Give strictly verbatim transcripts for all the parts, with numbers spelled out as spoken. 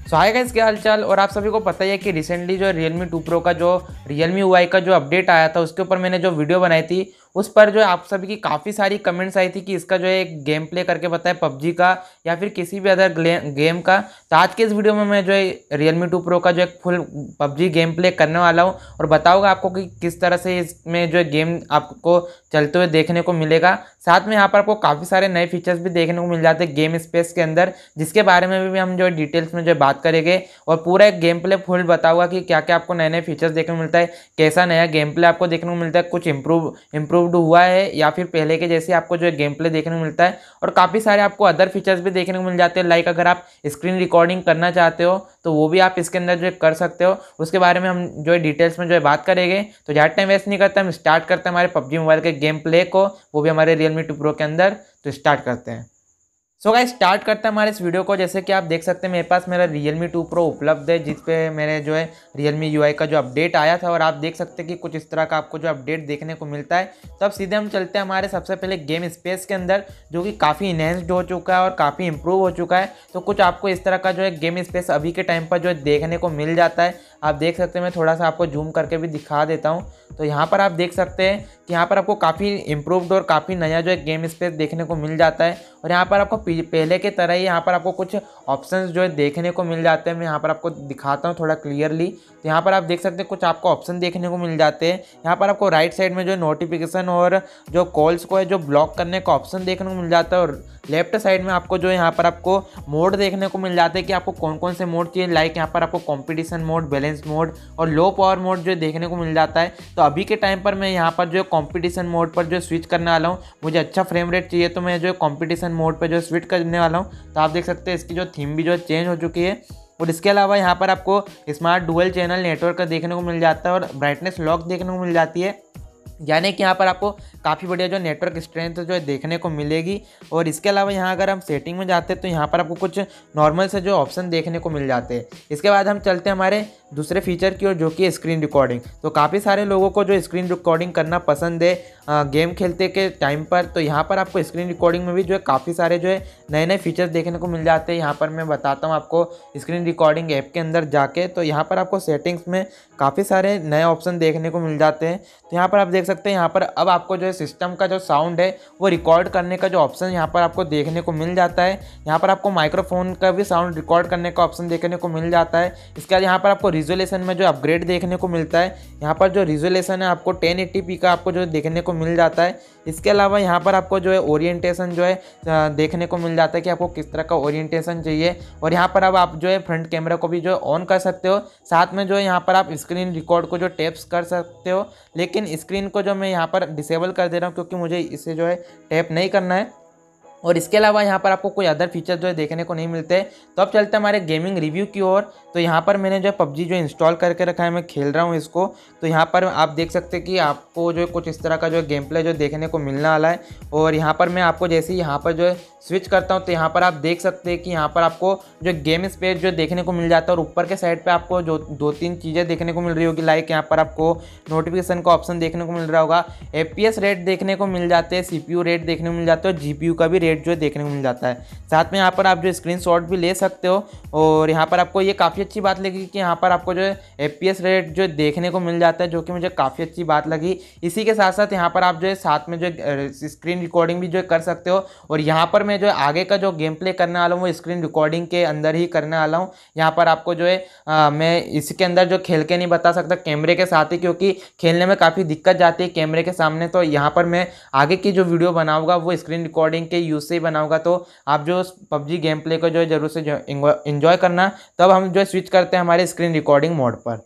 सो hi guys, क्या हालचाल। और आप सभी को पता ही है कि रिसेंटली जो Realme टू Pro का जो Realme यू आई का जो अपडेट आया था उसके ऊपर मैंने जो वीडियो बनाई थी उस पर जो है आप सभी की काफ़ी सारी कमेंट्स आई थी कि इसका जो है एक गेम प्ले करके बताए पबजी का या फिर किसी भी अदर गेम का। तो आज के इस वीडियो में मैं जो है Realme टू Pro का जो एक फुल पबजी गेम प्ले करने वाला हूँ और बताऊँगा आपको कि किस तरह से इसमें जो है गेम आपको चलते हुए देखने को मिलेगा। साथ में यहाँ पर आपको काफ़ी सारे नए फीचर्स भी देखने को मिल जाते हैं गेम स्पेस के अंदर, जिसके बारे में भी हम जो डिटेल्स में जो बात करेंगे और पूरा एक गेम प्ले फुल बताऊंगा कि क्या क्या आपको नए नए फीचर्स देखने को मिलता है, कैसा नया गेम प्ले आपको देखने को मिलता है, कुछ इंप्रूव इंप्रूव्ड हुआ है या फिर पहले के जैसे आपको जो गेम प्ले देखने को मिलता है। और काफ़ी सारे आपको अदर फीचर्स भी देखने को मिल जाते हैं, लाइक अगर आप स्क्रीन रिकॉर्डिंग करना चाहते हो तो वो भी आप इसके अंदर जो कर सकते हो। उसके बारे में हम जो है डिटेल्स में जो है बात करेंगे। तो ज़्यादा टाइम वेस्ट नहीं करते, हम स्टार्ट करते हैं हमारे पबजी मोबाइल के गेम प्ले को, वो भी हमारे Realme टू Pro के अंदर। तो स्टार्ट करते हैं। सो गाइस स्टार्ट करते हैं हमारे इस वीडियो को। जैसे कि आप देख सकते हैं मेरे पास मेरा Realme टू Pro उपलब्ध है, जिस पे मेरे जो है Realme यू आई का जो अपडेट आया था और आप देख सकते हैं कि कुछ इस तरह का आपको जो अपडेट देखने को मिलता है। तो अब सीधे हम चलते हैं हमारे सबसे पहले गेम स्पेस के अंदर, जो कि काफ़ी इन्हेंस्ड हो चुका है और काफ़ी इंप्रूव हो चुका है। तो कुछ आपको इस तरह का जो है गेम स्पेस अभी के टाइम पर जो है देखने को मिल जाता है। आप देख सकते हैं, मैं थोड़ा सा आपको जूम करके भी दिखा देता हूँ। तो यहाँ पर आप देख सकते हैं कि यहाँ पर आपको काफ़ी इंप्रूव्ड और काफ़ी नया जो है गेम स्पेस देखने को मिल जाता है। और यहाँ पर आपको पहले के तरह ही यहाँ पर आपको कुछ ऑप्शंस जो है देखने को मिल जाते हैं। मैं यहाँ पर आपको दिखाता हूँ थोड़ा क्लियरली। तो यहाँ पर आप देख सकते हैं कुछ आपको ऑप्शन देखने को मिल जाते हैं। यहाँ पर आपको राइट साइड में जो नोटिफिकेशन और जो कॉल्स को है जो ब्लॉक करने का ऑप्शन देखने को मिल जाता है। और लेफ्ट साइड में आपको जो है यहाँ पर आपको मोड देखने को मिल जाते हैं कि आपको कौन कौन से मोड चाहिए, लाइक यहाँ पर आपको कॉम्पिटिशन मोड, बैलेंस मोड और लो पावर मोड जो देखने को मिल जाता है। तो अभी के टाइम पर मैं यहाँ पर जो कॉम्पिटिशन मोड पर जो स्विच करने वाला हूँ, मुझे अच्छा फ्रेम रेट चाहिए तो मैं जो कॉम्पिटिशन मोड पर जो स्विच करने वाला हूँ। तो आप देख सकते हैं इसकी जो थीम भी जो चेंज हो चुकी है। और इसके अलावा यहाँ पर आपको स्मार्ट डुअल चैनल नेटवर्क देखने को मिल जाता है और ब्राइटनेस लॉक देखने को मिल जाती है, यानी कि यहाँ पर आपको काफ़ी बढ़िया जो नेटवर्क स्ट्रेंथ जो है देखने को मिलेगी। और इसके अलावा यहाँ अगर हम सेटिंग में जाते हैं तो यहाँ पर आपको कुछ नॉर्मल से जो ऑप्शन देखने को मिल जाते हैं। इसके बाद हम चलते हैं हमारे दूसरे फीचर की ओर, जो कि स्क्रीन रिकॉर्डिंग। तो काफ़ी सारे लोगों को जो स्क्रीन रिकॉर्डिंग करना पसंद है गेम खेलते के टाइम पर, तो यहाँ पर आपको स्क्रीन रिकॉर्डिंग में भी जो है काफ़ी सारे जो है नए नए फीचर्स देखने को मिल जाते हैं। यहाँ पर मैं बताता हूँ आपको स्क्रीन रिकॉर्डिंग ऐप के अंदर जाके, तो यहाँ पर आपको सेटिंग्स में काफ़ी सारे नए ऑप्शन देखने को मिल जाते हैं। तो यहाँ पर आप देख सकते हैं यहाँ पर अब आपको जो है सिस्टम का जो साउंड है वो रिकॉर्ड करने का जो ऑप्शन यहाँ पर आपको देखने को मिल जाता है। यहाँ पर आपको माइक्रोफोन का भी साउंड रिकॉर्ड करने का ऑप्शन देखने को मिल जाता है। इसके बाद यहाँ पर आपको रिजोल्यूशन में जो अपग्रेड देखने को मिलता है। यहाँ पर जो रिजोल्यूशन है आपको टेन एटी पी का आपको जो देखने को मिल जाता है। इसके अलावा यहाँ पर आपको जो है ओरिएंटेशन जो है देखने को मिल जाता है कि आपको किस तरह का ओरिएंटेशन चाहिए। और यहाँ पर अब आप जो है फ्रंट कैमरा को भी जो है ऑन कर सकते हो, साथ में जो है यहाँ पर आप स्क्रीन रिकॉर्ड को जो टैप्स कर सकते हो। लेकिन स्क्रीन को जो मैं यहाँ पर डिसेबल कर दे रहा हूँ क्योंकि मुझे इसे जो है टैप नहीं करना है। और इसके अलावा यहाँ पर आपको कोई अदर फीचर जो है देखने को नहीं मिलते। तो अब चलते हैं हमारे गेमिंग रिव्यू की ओर। तो यहाँ पर मैंने जो पबजी जो इंस्टॉल करके रखा है, मैं खेल रहा हूँ इसको। तो यहाँ पर आप देख सकते हैं कि आपको जो कुछ इस तरह का जो गेम प्ले जो देखने को मिलने वाला है। और यहाँ पर मैं आपको जैसे ही यहाँ पर जो है स्विच करता हूँ तो यहाँ पर आप देख सकते हैं कि यहाँ पर आपको जो गेम स्पेस जो देखने को मिल जाता है और ऊपर के साइड पे आपको जो दो तीन चीज़ें देखने को मिल रही होगी, लाइक यहाँ पर आपको नोटिफिकेशन का ऑप्शन देखने को मिल रहा होगा, एफ पी एस रेट देखने को मिल जाते हैं, सी पी यू रेट देखने को मिल जाता है और जी पी यू का भी रेट जो है देखने को मिल जाता है। साथ में यहाँ पर आप जो स्क्रीनशॉट भी ले सकते हो। और यहाँ पर आपको ये काफ़ी अच्छी बात लगी कि यहाँ पर आपको जो है एफ पी एस रेट जो देखने को मिल जाता है, जो कि मुझे काफ़ी अच्छी बात लगी। इसी के साथ साथ यहाँ पर आप जो है साथ में जो स्क्रीन रिकॉर्डिंग भी जो कर सकते हो। और यहाँ पर मैं जो आगे का जो गेम प्ले करने वाला हूँ वो स्क्रीन रिकॉर्डिंग के अंदर ही करने वाला हूँ। यहाँ पर आपको जो है आ, मैं इसके अंदर जो खेल के नहीं बता सकता कैमरे के साथ ही, क्योंकि खेलने में काफ़ी दिक्कत जाती है कैमरे के सामने। तो यहाँ पर मैं आगे की जो वीडियो बनाऊँगा वो स्क्रीन रिकॉर्डिंग के यूज़ से ही बनाऊँगा। तो आप जो पबजी गेम प्ले को जो है जरूर से एंजॉय करना। तब हम जो है स्विच करते हैं हमारे स्क्रीन रिकॉर्डिंग मोड पर।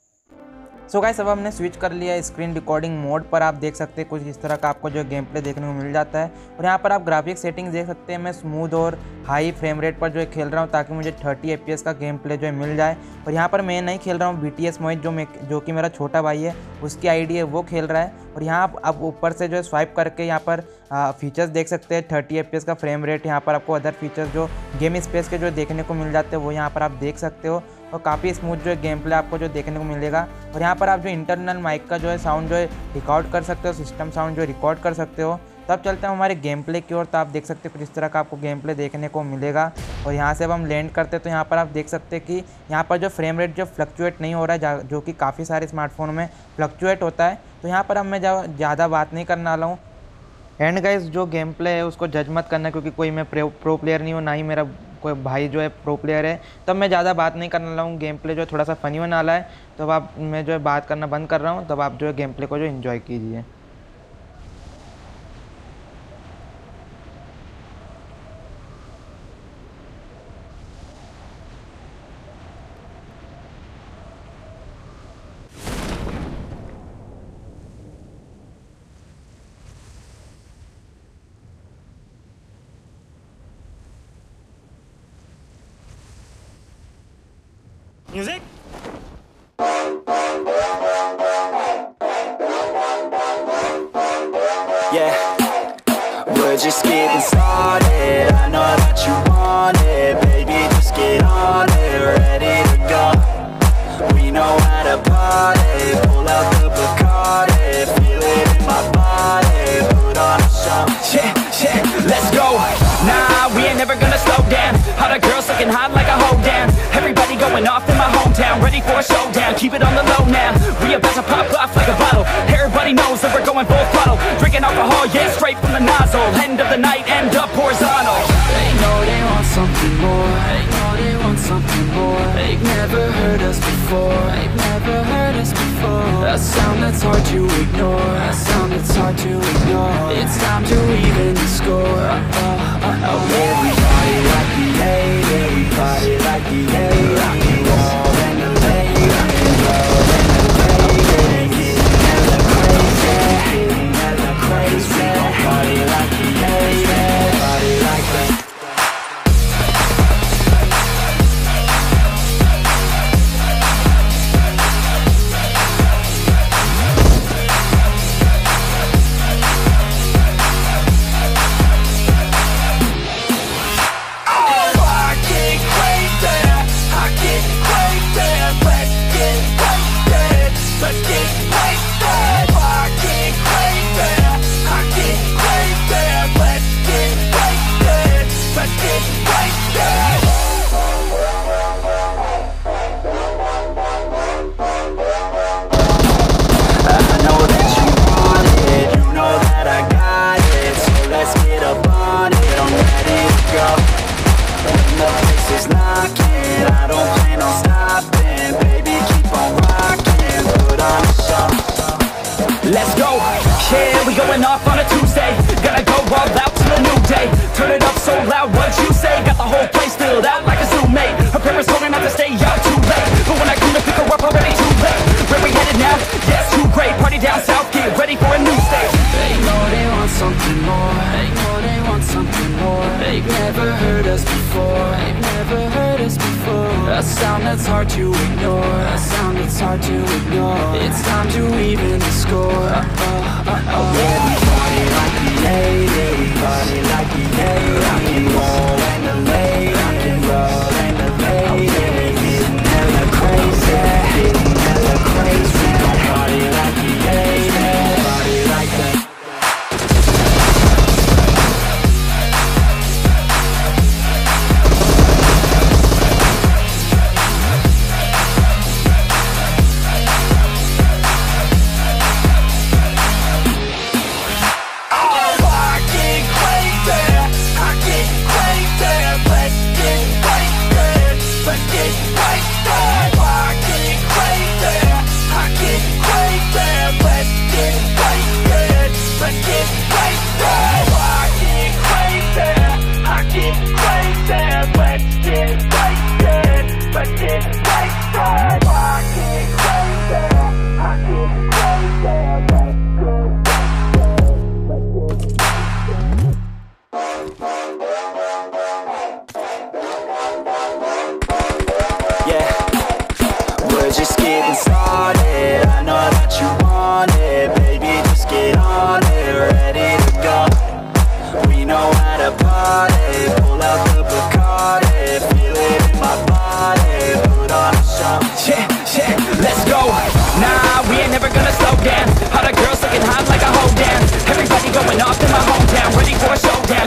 सो गाइस अब हमने स्विच कर लिया स्क्रीन रिकॉर्डिंग मोड पर। आप देख सकते हैं कुछ इस तरह का आपको जो गेम प्ले देखने को मिल जाता है। और यहाँ पर आप ग्राफिक सेटिंग देख सकते हैं, मैं स्मूथ और हाई फ्रेम रेट पर जो है खेल रहा हूँ ताकि मुझे थर्टी एफ पी एस का गेम प्ले जो है मिल जाए। और यहाँ पर मैं नहीं खेल रहा हूँ, बी टी एस मोहित जो मैं जो कि मेरा छोटा भाई है उसकी आईडी है वो खेल रहा है। और यहाँ आप अब ऊपर से जो है स्वाइप करके यहाँ पर फीचर्स देख सकते हैं, थर्टी एफ पी एस का फ्रेम रेट। यहाँ पर आपको अदर फीचर्स जो गेम स्पेस के जो देखने को मिल जाते हैं वो यहाँ पर आप देख सकते हो। और काफ़ी स्मूथ जो है गेम प्ले आपको जो देखने को मिलेगा। और यहाँ पर आप जो इंटरनल माइक का जो है साउंड जो है रिकॉर्ड कर सकते हो, सिस्टम साउंड जो रिकॉर्ड कर सकते हो। तो अब चलते हैं हमारे गेम प्ले की ओर। तो आप देख सकते हैं कुछ इस तरह का आपको गेम प्ले देखने को मिलेगा। और यहाँ से अब हम लैंड करते हैं तो यहाँ पर आप देख सकते हैं कि यहाँ पर जो फ्रेम रेट जो फ्लक्चुएट नहीं हो रहा है, जो कि काफ़ी सारे स्मार्टफोन में फ्लक्चुएट होता है। तो यहाँ पर अब मैं ज़्यादा बात नहीं करने वाला हूँ। एंड गाइस, जो गेम प्ले है उसको जज मत करना, क्योंकि कोई मैं प्रो प्रो प्लेयर नहीं हूँ, ना ही मेरा कोई भाई जो है प्रो प्लेयर है। तब मैं ज़्यादा बात नहीं करने वाला हूँ। गेम प्ले जो है थोड़ा सा फ़नी होने वाला है। तो अब आप मैं जो है बात करना बंद कर रहा हूँ। तब आप जो है गेम प्ले को जो इन्जॉय कीजिए। Music? Yeah, we're just getting started. I know that you want it, baby, just get on it, ready to go. We know how to party, pull out the Bacardi, feel it in my body, put on a show. Yeah, yeah, let's go. Nah, we ain't never gonna slow down. All the girls looking hot like a hoe down. Everybody going off in my hometown, ready for a showdown. Keep it on the low now. We about to pop off like a bottle. Everybody knows that we're going full throttle. Drinking alcohol, yeah, straight from the nozzle. End of the night, end up horizontal. They know they want something more. They know they want something more. They've never heard us before. They've never heard us before. A sound that's hard to ignore. A sound that's hard to ignore. It's time to even the score. Uh, uh, uh, oh, everybody like the eighties. Party like the eighties. Roll and the late. Roll and the late. Getting hella crazy. Getting hella crazy. Party like the eighties. Party like the off on a Tuesday, gotta go all out till a new day. Turn it up so loud, what you say? Got the whole place filled out like a zoo mate. Her parents told her not to stay out too late, but when I come to pick her up, already too late. Where we headed now? Yes, too great. Party down south, get ready for a new stage. They know they want something more. They know they want something more. They've never heard us before. They've never heard us before. A sound that's hard to ignore. A sound that's hard to ignore. It's time to even the score. Uh, uh, uh, oh, yeah, we party like the eighties. Party like the eighties. Rock and roll and the late. Rock and roll and the late. Getting hella crazy. Getting hella crazy. Party like the eighties. Party like the oh,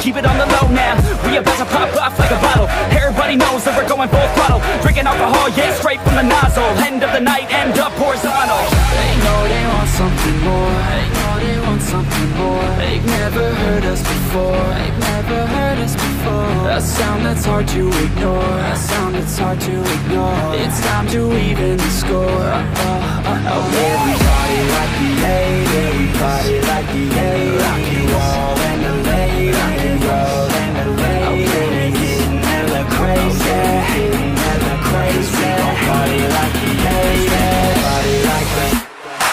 keep it on the low now. We about to pop off like a bottle. Everybody knows that we're going full throttle. Drinking alcohol, yeah, straight from the nozzle. End of the night, end up horizontal. They know they want something more. They know they want something more. They've never heard us before. They've never heard us before. A sound that's hard to ignore. A sound that's hard to ignore. It's time to even the score. Uh, uh, uh, oh, yeah, we party like we hate it. We party like we hate it. Rock and roll and the late. Rock and roll and the late. Getting hella crazy. Getting hella crazy. Party like we hate it. Party like we hate it.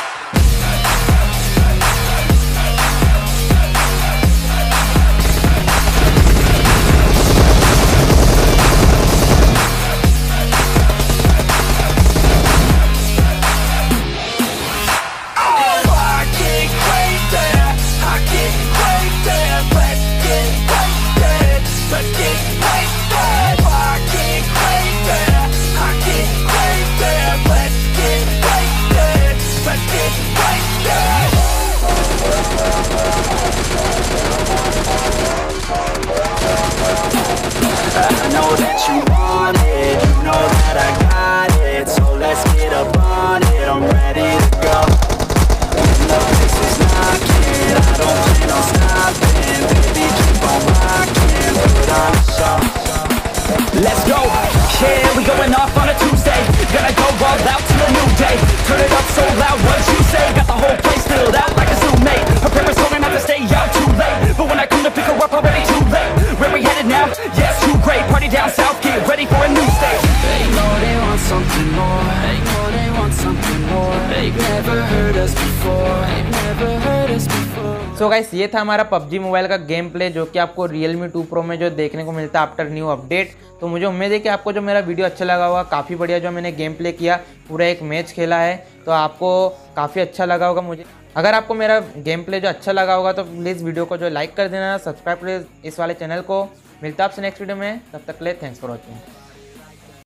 I know that you want it, you know that I got it. So let's get up on it, I'm ready to go. When the place is knocking, I don't plan on stopping. Baby, keep on rocking, put on a show. Let's go, yeah, we going off on a Tuesday. Gonna go all out till a new day. Turn it up so loud, what you say? Got the whole place filled out like a zoo mate. Her parents told me not to stay out too late, but when I come to pick her up, already too late. Where we headed now? Yes, too great. Party down south, get ready for a new stage. They know they want something more. They know they want something more. They've never heard us before. They've never heard us before. So guys ये था हमारा PUBG mobile का game play जो कि आपको Realme to Pro में जो देखने को मिलता है आफ्टर न्यू अपडेट। तो मुझे उम्मीद है कि आपको जो मेरा वीडियो अच्छा लगा होगा। काफ़ी बढ़िया जो मैंने गेम प्ले किया, पूरा एक मैच खेला है, तो आपको काफ़ी अच्छा लगा होगा। मुझे अगर आपको मेरा गेम प्ले जो अच्छा लगा होगा तो प्लीज़ वीडियो को जो लाइक कर देना, सब्सक्राइब प्लीज़ इस वाले चैनल को। मिलता है आपसे नेक्स्ट वीडियो में, तब तक के लिए थैंक्स फॉर वॉचिंग।